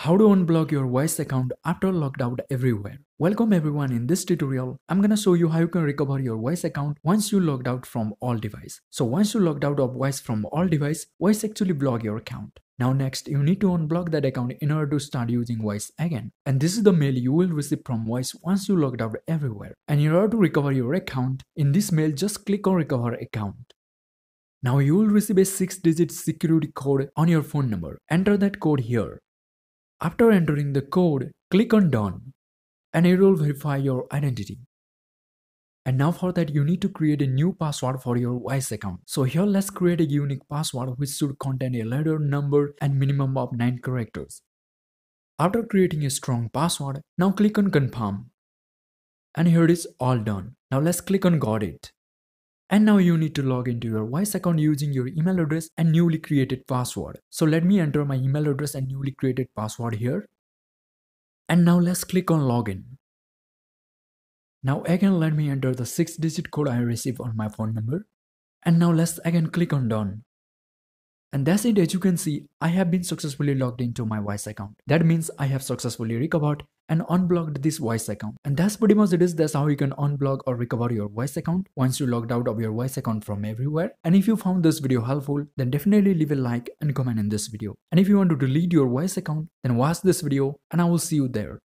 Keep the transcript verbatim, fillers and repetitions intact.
How to unblock your voice account after logged out everywhere. Welcome everyone. In this tutorial, I'm gonna show you how you can recover your voice account once you logged out from all device. So once you logged out of voice from all device, voice actually block your account. Now next, you need to unblock that account in order to start using voice again. And this is the mail you will receive from voice once you logged out everywhere. And in order to recover your account, in this mail just click on recover account. Now you will receive a six digit security code on your phone number. Enter that code here. After entering the code, click on Done and it will verify your identity. And now for that you need to create a new password for your voice account. So here let's create a unique password which should contain a letter, number and minimum of nine characters. After creating a strong password, now click on Confirm. And here it is all done. Now let's click on Got it. And now you need to log into your voice account using your email address and newly created password. So let me enter my email address and newly created password here. And now let's click on login. Now again let me enter the six digit code I received on my phone number. And now let's again click on done. And that's it. As you can see, I have been successfully logged into my voice account. That means I have successfully recovered and unblocked this voice account. And that's pretty much it is. That's how you can unblock or recover your voice account once you logged out of your voice account from everywhere. And if you found this video helpful, then definitely leave a like and comment in this video. And if you want to delete your voice account, then watch this video and I will see you there.